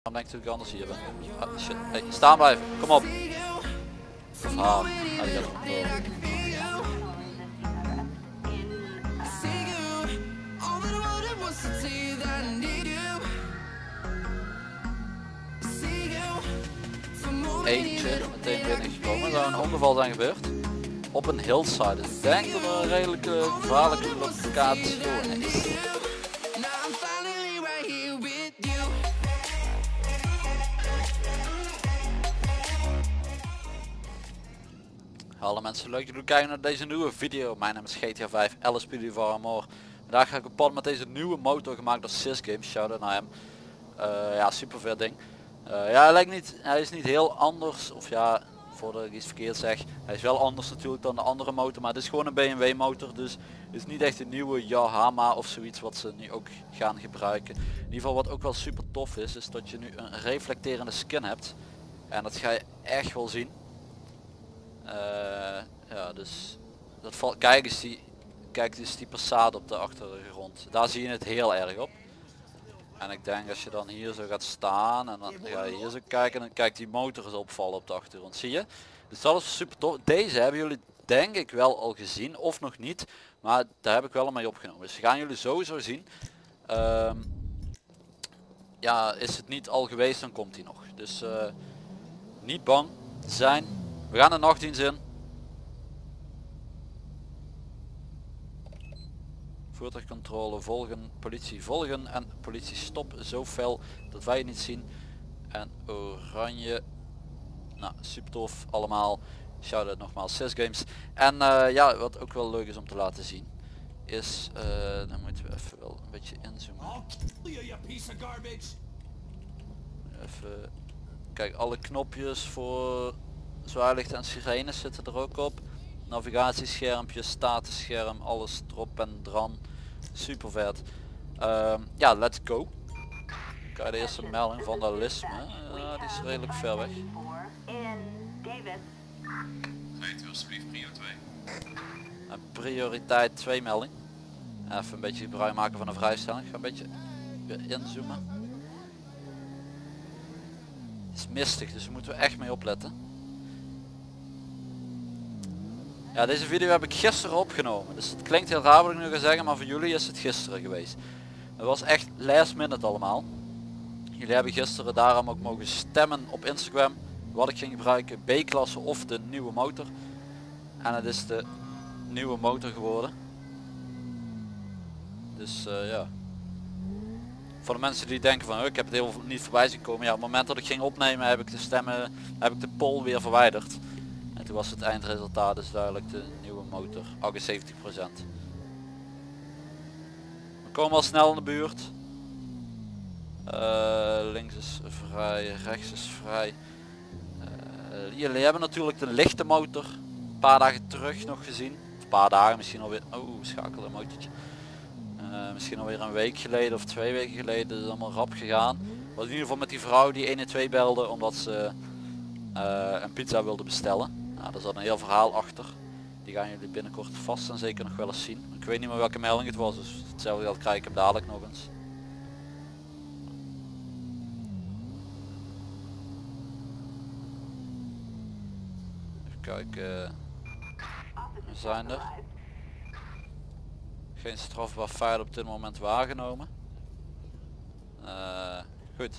Waarom denk ik dat ik anders hier ben? Ah, shit. Hey, staan blijven. Kom op. Ah, die gaat op door. Eentje meteen binnengekomen. Er zou een ongeval zijn gebeurd. Op een hillside. Dus ik denk dat er een redelijke gevaarlijke locatie is. Hallo mensen, leuk dat jullie kijken naar deze nieuwe video. Mijn naam is GTA 5 LSPD for More. Vandaag ga ik op pad met deze nieuwe motor gemaakt door SysGames. Shout out naar hem. Ja, super vet ding. Ja, hij is niet heel anders, of ja, voordat ik iets verkeerd zeg. Hij is wel anders natuurlijk dan de andere motor, maar het is gewoon een BMW motor. Dus het is niet echt een nieuwe Yamaha of zoiets wat ze nu ook gaan gebruiken. In ieder geval wat ook wel super tof is dat je nu een reflecterende skin hebt. En dat ga je echt wel zien. Ja, dus dat valt. Kijk eens die Passat op de achtergrond. Daar zie je het heel erg op. En ik denk als je dan hier zo gaat staan en dan ga je hier zo kijken, dan kijkt die motor eens opvallen op de achtergrond. Zie je? Dus dat is super tof. Deze hebben jullie denk ik wel al gezien of nog niet. Maar daar heb ik wel mee opgenomen. Dus gaan jullie sowieso zien. Ja, is het niet al geweest, dan komt hij nog. Dus niet bang zijn. We gaan de nachtdienst in. Voertuigcontrole volgen, politie volgen en politie stop zo fel dat wij het niet zien. En oranje. Nou, super tof allemaal. Shout-out nogmaals SysGames. En ja, wat ook wel leuk is om te laten zien is, dan moeten we even wel een beetje inzoomen. Even, kijk, alle knopjes voor zwaailicht en sirenes zitten er ook op. Navigatieschermpje, statusscherm, alles erop en dran. Super vet. Ja, let's go. Kijk, de eerste melding van de Lisme. Die is redelijk ver weg. Rijdt u alsjeblieft prio 2. Een prioriteit 2 melding. Even een beetje gebruik maken van een vrijstelling. Ik ga een beetje weer inzoomen. Het is mistig, dus daar moeten we echt mee opletten. Ja, deze video heb ik gisteren opgenomen. Dus het klinkt heel raar wat ik nu ga zeggen, maar voor jullie is het gisteren geweest. Het was echt last minute allemaal. Jullie hebben gisteren daarom ook mogen stemmen op Instagram. Wat ik ging gebruiken, B-klasse of de nieuwe motor. En het is de nieuwe motor geworden. Dus ja. Voor de mensen die denken van ik heb het heel niet voorbij zien komen. Ja, op het moment dat ik ging opnemen heb ik de stemmen, heb ik de poll weer verwijderd. En toen was het eindresultaat dus duidelijk de nieuwe motor, 78%. We komen al snel in de buurt. Links is vrij, rechts is vrij. Jullie hebben natuurlijk de lichte motor een paar dagen terug nog gezien. Of een paar dagen, misschien alweer. Oh, schakelen een motortje. Misschien alweer een week geleden of 2 weken geleden. Is allemaal rap gegaan. Was in ieder geval met die vrouw die 112 belde omdat ze een pizza wilde bestellen. Nou, daar zat een heel verhaal achter. Die gaan jullie binnenkort vast en zeker nog wel eens zien. Ik weet niet meer welke melding het was, dus hetzelfde geld krijg ik hem dadelijk nog eens. Even kijken. We zijn er. Geen strafbaar feit op dit moment waargenomen. Goed.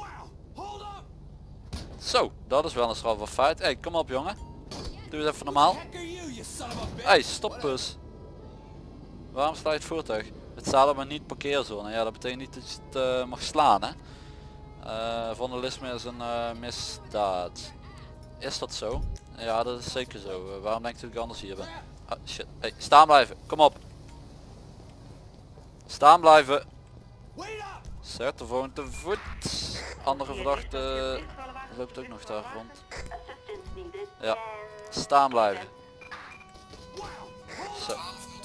Zo, dat is wel een strafbaar feit. Hey, kom op jongen. Doe het even normaal. Hey, stop eens. Waarom sta je het voertuig? Het staat op een niet parkeerzone. Ja, dat betekent niet dat je het mag slaan, hè. Vandalisme is een misdaad. Is dat zo? Ja, dat is zeker zo. Waarom denk je dat ik anders hier ben? Ah, shit. Hey, staan blijven. Kom op. Staan blijven. Zet de volgende te voet. Andere verdachte loopt ook nog daar rond. Ja, staan blijven. Zo.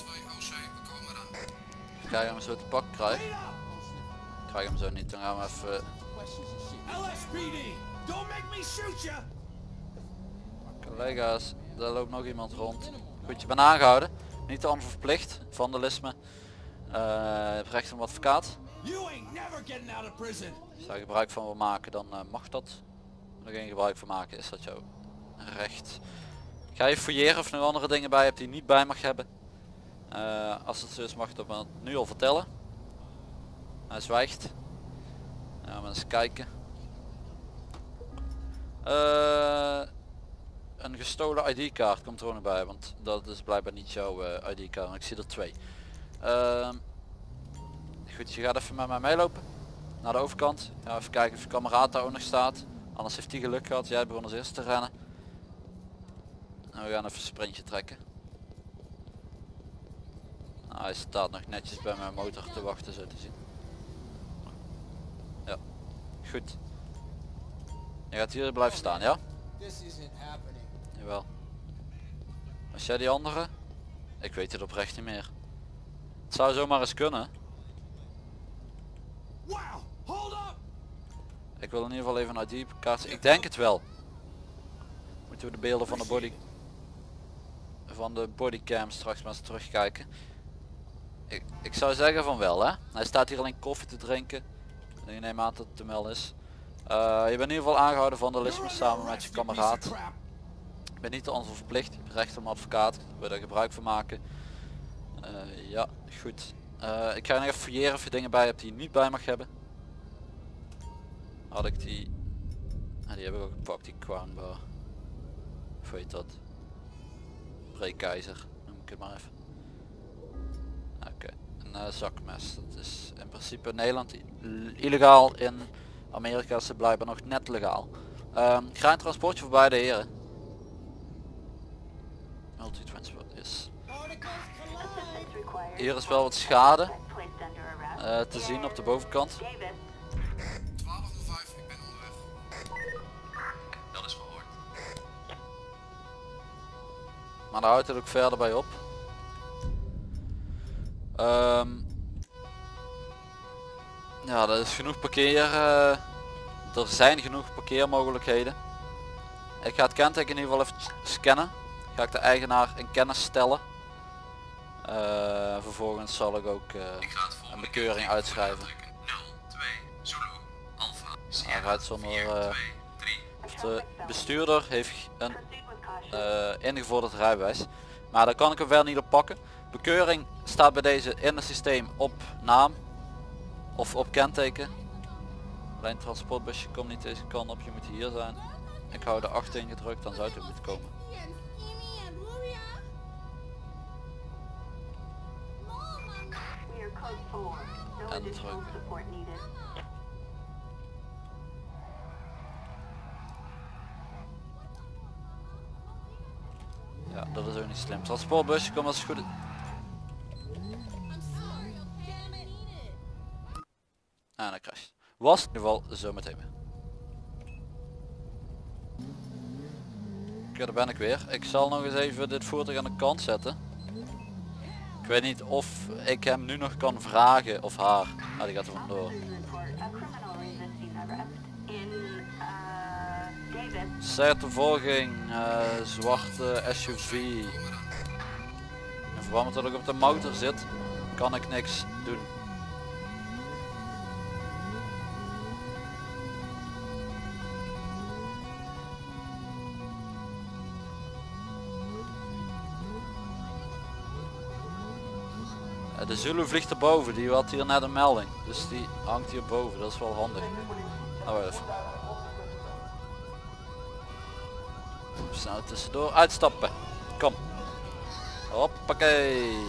Ga je hem zo te pakken krijgen? Ik krijg hem zo niet, dan gaan we even... Collega's, daar loopt nog iemand rond. Goed, je bent aangehouden. Niet te onverplicht, vandalisme. Je hebt recht op een advocaat. Als je daar gebruik van wil maken, dan mag dat. Als je er geen gebruik van maken, is dat jouw recht. Ga je fouilleren of je nog andere dingen bij hebt die je niet bij mag hebben. Als het zo is, mag je dat nu al vertellen. Hij zwijgt. Ja, maar eens kijken. Een gestolen ID-kaart komt er ook nog bij, want dat is blijkbaar niet jouw ID-kaart. Ik zie er 2. Goed, je gaat even met mij meelopen naar de overkant. Ja, even kijken of je kameraad daar ook nog staat. Anders heeft hij geluk gehad. Jij begon als eerste te rennen. En we gaan even een sprintje trekken. Nou, hij staat nog netjes bij mijn motor te wachten, zo te zien. Ja, goed. Je gaat hier blijven staan, ja? Jawel. Als jij die andere? Ik weet het oprecht niet meer. Het zou zomaar eens kunnen. Ik wil in ieder geval even een ID-kaart. Ik denk het wel. Moeten we de beelden van de bodycam straks maar eens terugkijken. Ik zou zeggen van wel, hè. Hij staat hier alleen koffie te drinken. En ik neem aan dat het te melden is. Je bent in ieder geval aangehouden van vandalisme samen met je kameraad. Ik ben niet ons verplicht. Je hebt recht om advocaat. Wil je daar gebruik van maken? Ja, goed. Ik ga nog even fouilleren of je dingen bij hebt die je niet bij mag hebben. Had ik die... die heb ik ook gepakt, die crown bar. Of weet dat? Breekijzer, noem ik het maar even. Oké, een zakmes. Dat is in principe in Nederland illegaal. In Amerika is het blijkbaar nog net legaal. Ik ga een transportje voor beide heren. Multitransport is. Hier is wel wat schade te zien op de bovenkant. 12:05, ik ben onderweg. Dat is verhoord. Maar daar houdt het ook verder bij op. Ja, dat is genoeg parkeer. Er zijn genoeg parkeermogelijkheden. Ik ga het kenteken in ieder geval even scannen. Ga ik de eigenaar in kennis stellen. Vervolgens zal ik ook een bekeuring uitschrijven. 02 Zulu Alpha Hij rijdt zonder... de bestuurder heeft een ingevorderd rijbewijs. Maar daar kan ik hem wel niet op pakken. Bekeuring staat bij deze in het systeem op naam. Of op kenteken. Alleen transportbusje komt niet deze kant op, je moet hier zijn. Ik hou de 8 ingedrukt, dan zou het moeten komen. En drukken. Ja, dat is ook niet slim. Transportbusje komt als het goed is. En dan crasht. Was in ieder geval zo meteen weer. Oké, daar ben ik weer. Ik zal nog eens even dit voertuig aan de kant zetten. Ik weet niet of ik hem nu nog kan vragen of haar. Ah, die gaat er vandoor. Zette volging, zwarte SUV. In verband met dat ik op de motor zit, kan ik niks doen. De Zulu vliegt erboven, die had hier net een melding. Dus die hangt hier boven, dat is wel handig. Nou even. Snel tussendoor, uitstappen. Kom. Hoppakee.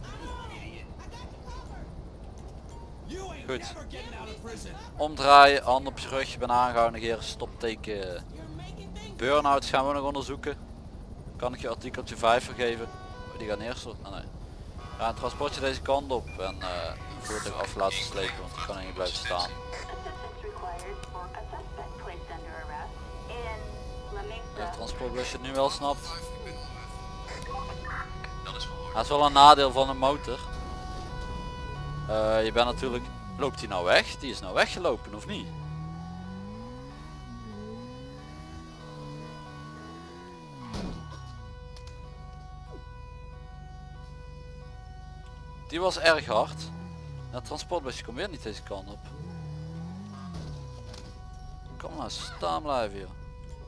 Goed. Omdraaien, hand op je rug, je bent aangehouden, negeren, stopteken. Burn-outs gaan we nog onderzoeken. Kan ik je artikeltje 5 vergeven? Oh, die gaat eerst. Oh, nee. Ja, een transportje deze kant op en voertuig af laten slepen, want die kan niet blijven staan. Het transportbusje het nu wel snapt. Dat is wel een nadeel van een motor. Je bent natuurlijk... Loopt hij nou weg? Die is nou weggelopen of niet? Die was erg hard. Het transportbusje komt weer niet deze kant op. Kom maar, staan blijven joh.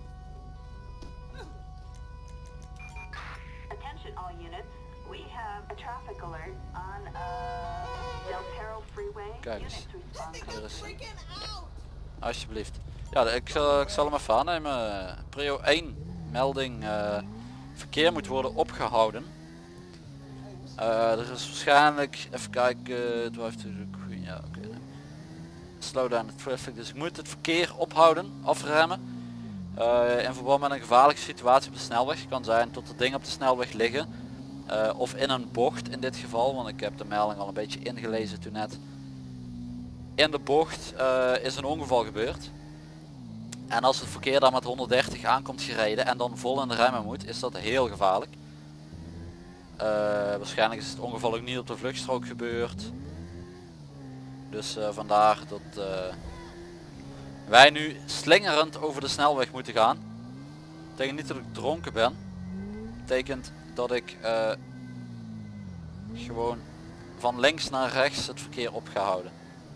Attention all units. We have a traffic alert on Del Perro Freeway. Kijk eens. Units respond Hier is quickly. alsjeblieft. Ja, ik zal hem even aannemen. Prio 1 melding. Verkeer moet worden opgehouden. Er is waarschijnlijk, even kijken, ja, oké. Slow down the traffic, dus ik moet het verkeer ophouden, afremmen. In verband met een gevaarlijke situatie op de snelweg. Kan zijn tot er dingen op de snelweg liggen. Of in een bocht in dit geval, want ik heb de melding al een beetje ingelezen toen net. In de bocht is een ongeval gebeurd. En als het verkeer dan met 130 aankomt gereden en dan vol in de remmen moet, is dat heel gevaarlijk. Waarschijnlijk is het ongeval ook niet op de vluchtstrook gebeurd. Dus vandaar dat wij nu slingerend over de snelweg moeten gaan. Dat betekent niet dat ik dronken ben. Dat betekent dat ik gewoon van links naar rechts het verkeer op ga houden.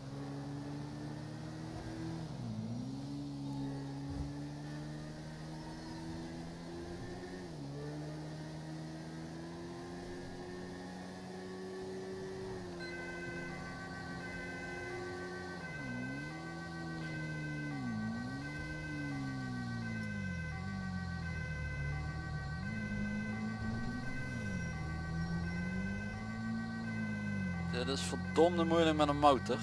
Dit is verdomde moeilijk met een motor.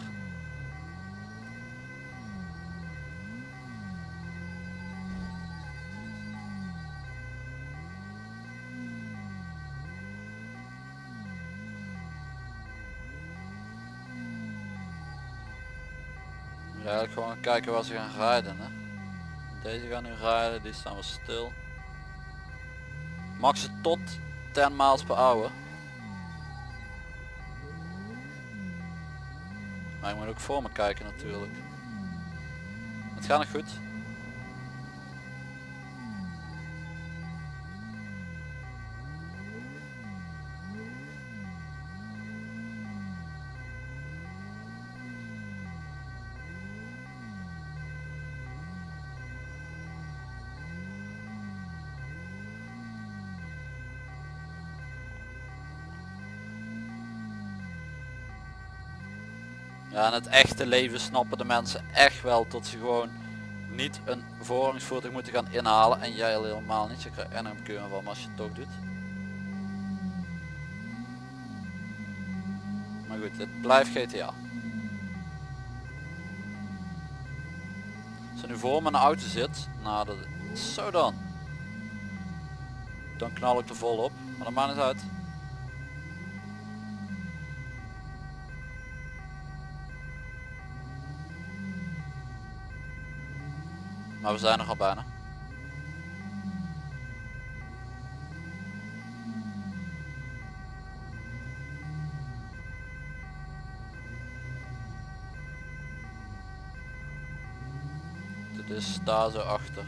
Ja, ik gewoon kijken waar ze gaan rijden. Hè. Deze gaan nu rijden, die staan wel stil. Max tot 10 miles per hour. Maar ik moet ook voor me kijken natuurlijk. Het gaat nog goed. Ja, in het echte leven snappen de mensen echt wel dat ze gewoon niet een voorrangingsvoertuig moeten gaan inhalen en jij helemaal niet. Je krijgt NMQ van als je het toch doet. Maar goed, het blijft GTA. Als er nu voor me een auto zit, nou dat zo dan knal ik er vol op, maar dat maakt niet uit. Maar we zijn er al bijna. Dit is daar zo achter.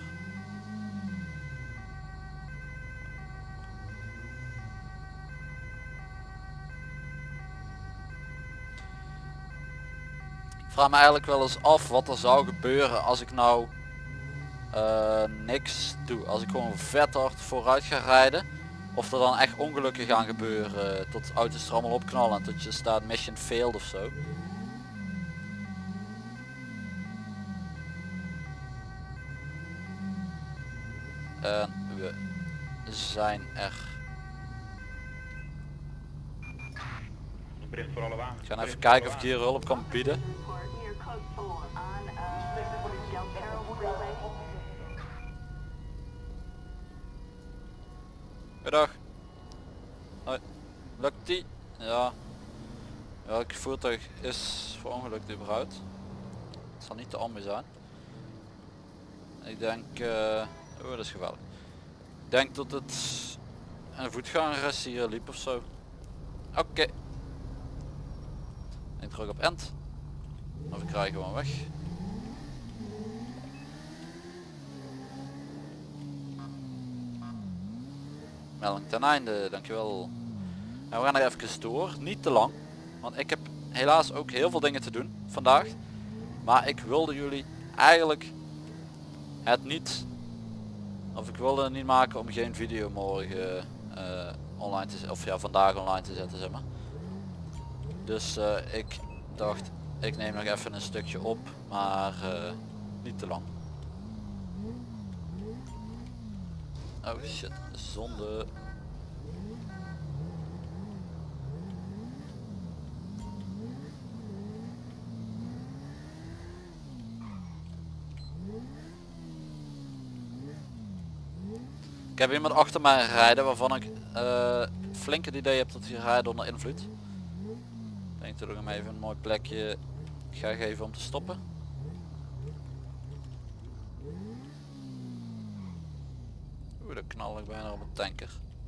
Ik vraag me eigenlijk wel eens af wat er zou gebeuren als ik nou niks doe. Als ik gewoon vet hard vooruit ga rijden. Of er dan echt ongelukken gaan gebeuren. Tot auto's er allemaal opknallen. En tot je staat mission failed of zo. En we zijn er. Bericht voor alle wagens. Ik ga even kijken of ik hier hulp kan bieden. Report near code 4 on Del Perro Freeway. Goedendag. Hoi. Lukt die? Ja. Welk voertuig is verongelukt überhaupt? Het zal niet de ambu zijn. Ik denk... oh, dat is geweldig. Ik denk dat het een voetganger is die hier liep of zo. Oké. Ik druk op end. Of ik rij gewoon weg. Melding ten einde, dankjewel. Nou, we gaan er even door, niet te lang. Want ik heb helaas ook heel veel dingen te doen vandaag. Maar ik wilde jullie eigenlijk het niet, of ik wilde het niet maken om geen video morgen online te zetten, of ja, vandaag online te zetten, zeg maar. Dus ik dacht, ik neem nog even een stukje op, maar niet te lang. Oh shit, zonde. Ik heb iemand achter mij rijden waarvan ik flink het idee heb dat hij rijdt onder invloed. Ik denk dat ik hem even een mooi plekje ga geven om te stoppen. Oeh, dan knal ik bijna op een tanker.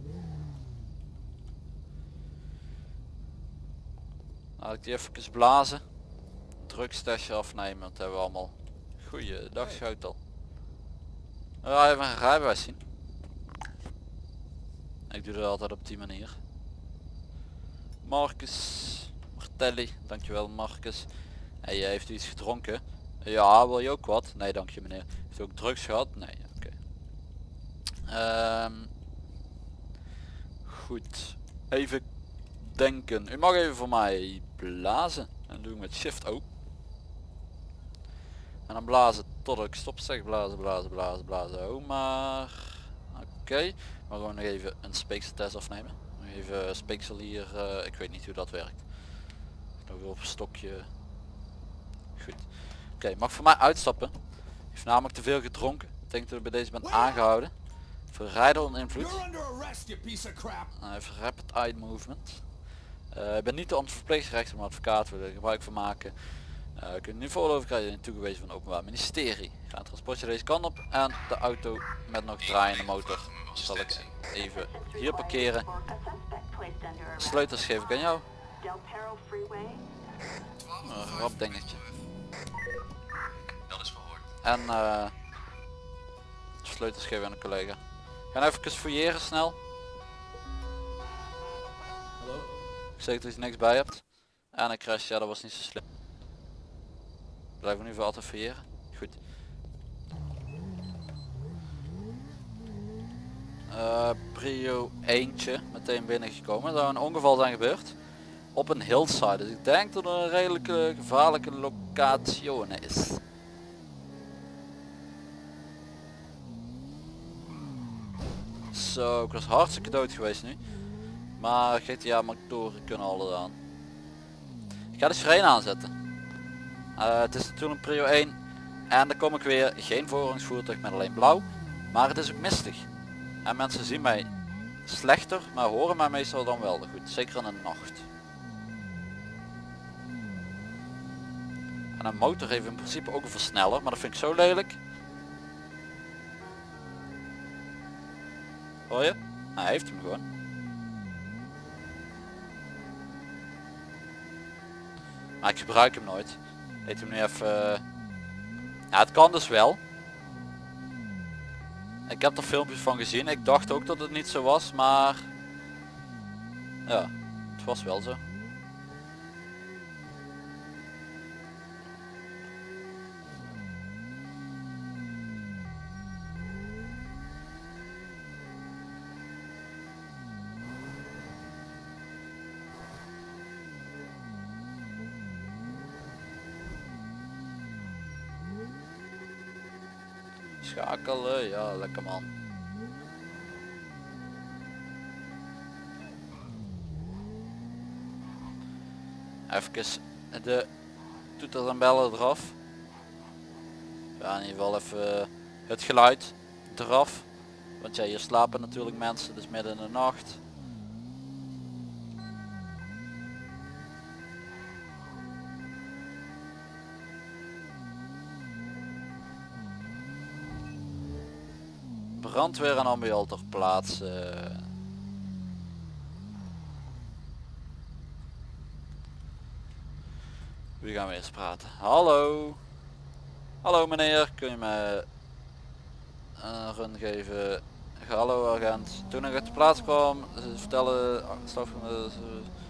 Laat ik die even blazen. Drugstasje afnemen, dat hebben we allemaal. Goeiedag Schotel. Ja, even een rijbewijs zien. Ik doe dat altijd op die manier. Marcus Martelli, dankjewel Marcus. Hey, heeft u iets gedronken? Ja, wil je ook wat? Nee, dank je meneer. Heeft u ook drugs gehad? Nee, oké. Goed. Even denken. U mag even voor mij blazen. En doe ik met shift O. En dan blazen tot ik stop zeg. Blazen, blazen, blazen, blazen. Oh maar. Oké. Maar gewoon nog even een speekseltest afnemen. Nog even speeksel hier. Ik weet niet hoe dat werkt. Nog weer op een stokje. Goed. Oké, mag voor mij uitstappen. Heeft namelijk te veel gedronken. Ik denk dat ik bij deze ben aangehouden. Voor rijden onder invloed. Even rapid eye movement. Ik ben niet de verplicht recht om advocaat wil er gebruik van maken. Kun je nu voorlopen krijg je toegewezen van het Openbaar Ministerie. Ga een transportje deze kant op en de auto met nog draaiende motor zal ik even hier parkeren. Sleutels geef ik aan jou. Een rap dingetje. Dat is verhoord. En sleutels geven aan een collega. Ga even fouilleren snel. Hallo? Ik zeg dat je niks bij hebt. En een crash, ja dat was niet zo slim. Blijven we nu voor altijd fouilleren. Goed. Prio eentje meteen binnengekomen. Er zou een ongeval zijn gebeurd. Op een hillside. Dus ik denk dat er een redelijke gevaarlijke locatie is. Zo, ik was hartstikke dood geweest nu. Maar GTA motoren kunnen alles aan. Ik ga de sirene aanzetten. Het is natuurlijk prio 1. En dan kom ik weer. Geen voorrangsvoertuig met alleen blauw. Maar het is ook mistig. En mensen zien mij slechter. Maar horen mij meestal dan wel goed. Zeker in de nacht. En een motor heeft in principe ook een versneller. Maar dat vind ik zo lelijk. Hoor je? Hij heeft hem gewoon. Maar ik gebruik hem nooit. Heet hem nu even. Ja, het kan dus wel. Ik heb er filmpjes van gezien. Ik dacht ook dat het niet zo was, maar ja, het was wel zo. Schakelen, ja lekker man. Even de toeters en bellen eraf. Ja, in ieder geval even het geluid eraf. Want ja, hier slapen natuurlijk mensen, dus midden in de nacht. Brandweer en ambulant ter plaatse. Wie gaan we eerst praten? Hallo. Hallo meneer, kun je me een run geven? Hallo agent. Toen ik uit de plaats kwam, ze vertellen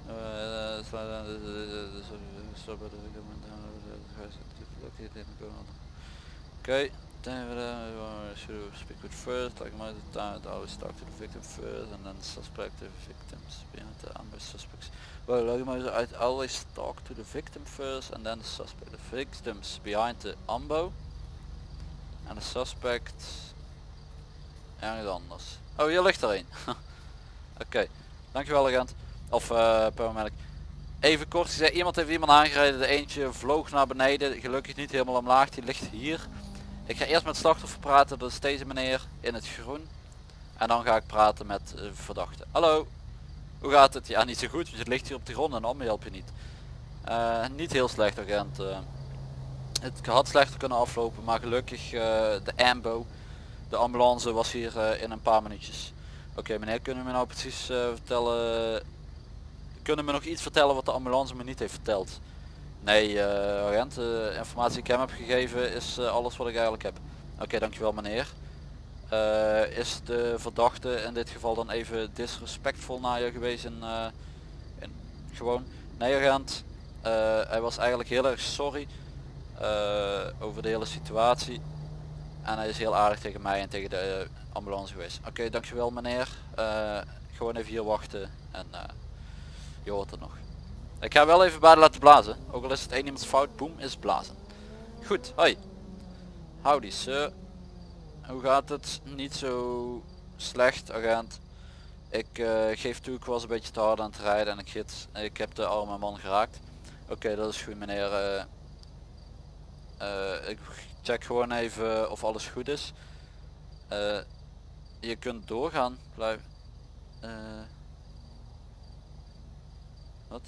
Okay. Should speak with first, like my time, always talk to the victim first and then suspected victims behind the ambush suspects. Well, I always talk to the victim first and then the suspect. The victims behind the ambo en de suspect ergens anders. Oh, hier ligt er een. Oké, dankjewel agent. Of paramedic. Even kort gezegd, iemand heeft iemand aangereden. De eentje vloog naar beneden, gelukkig niet helemaal omlaag, die ligt hier. Ik ga eerst met het slachtoffer praten, dat is deze meneer in het groen. En dan ga ik praten met verdachte. Hallo, hoe gaat het? Ja, niet zo goed, want je ligt hier op de grond en dan help je niet. Niet heel slecht agent. Het had slechter kunnen aflopen, maar gelukkig de ambo, de ambulance was hier in een paar minuutjes. Oké, meneer, kunnen we me nou precies vertellen, kunnen we nog iets vertellen wat de ambulance me niet heeft verteld? Nee agent, de informatie die ik hem heb gegeven is alles wat ik eigenlijk heb. Oké, dankjewel meneer. Is de verdachte in dit geval dan even disrespectvol naar je geweest in gewoon? Nee agent, hij was eigenlijk heel erg sorry over de hele situatie. En hij is heel aardig tegen mij en tegen de ambulance geweest. Oké, dankjewel meneer. Gewoon even hier wachten en je hoort het nog. Ik ga wel even beide laten blazen. Ook al is het één iemands fout, boem is blazen. Goed, hoi. Howdy sir. Hoe gaat het? Niet zo slecht agent. Ik geef toe, ik was een beetje te hard aan het rijden en ik heb de arme man geraakt. Oké, dat is goed meneer. Ik check gewoon even of alles goed is. Je kunt doorgaan. Blijf. Wat?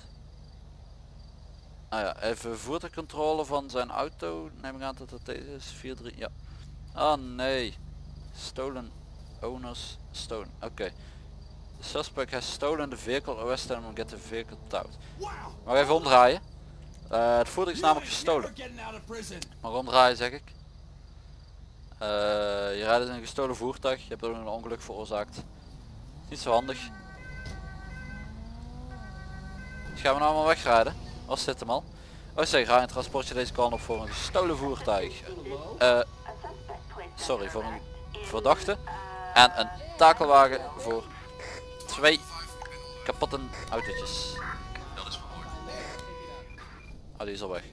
Ah ja, even voertuigcontrole van zijn auto. Neem ik aan dat het deze is. 4-3, ja. Ah nee. Stolen owners stolen. Oké. The suspect has stolen the vehicle. Arrest him and get the vehicle towed. Mag even omdraaien. Het voertuig is namelijk gestolen. Maar omdraaien zeg ik. Je rijdt in een gestolen voertuig. Je hebt ook een ongeluk veroorzaakt. Niet zo handig. Dus gaan we nou allemaal wegrijden? Was dit hem al? Oh zeg, ga een transportje deze kant op voor een gestolen voertuig. Sorry, voor een verdachte. En een takelwagen voor 2 kapotte autootjes. Dat is verhoord. Oh, die is al weg.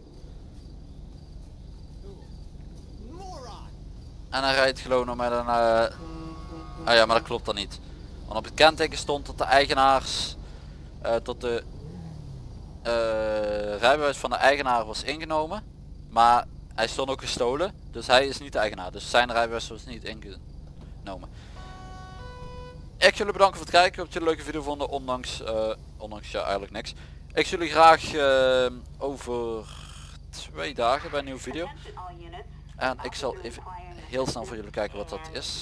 En hij rijdt gewoon nog met een... Ah ja, maar dat klopt dan niet. Want op het kenteken stond dat de eigenaars... tot de... rijbewijs van de eigenaar was ingenomen. Maar hij stond ook gestolen. Dus hij is niet de eigenaar. Dus zijn rijbewijs was niet ingenomen. Ik wil jullie bedanken voor het kijken. Ik hoop dat jullie een leuke video vonden. Ondanks ja, eigenlijk niks. Ik zie jullie graag over 2 dagen bij een nieuwe video. En ik zal even heel snel voor jullie kijken wat dat is.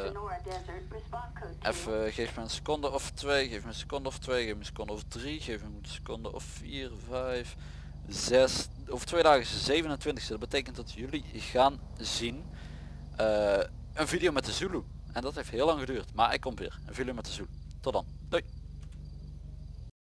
Even, geef me een seconde of 2, geef me een seconde of 2, geef me een seconde of 3, geef me een seconde of 4, 5, 6. Over 2 dagen is de 27e. Dat betekent dat jullie gaan zien een video met de Zulu. En dat heeft heel lang geduurd. Maar ik kom weer. Een video met de Zulu. Tot dan. Doei.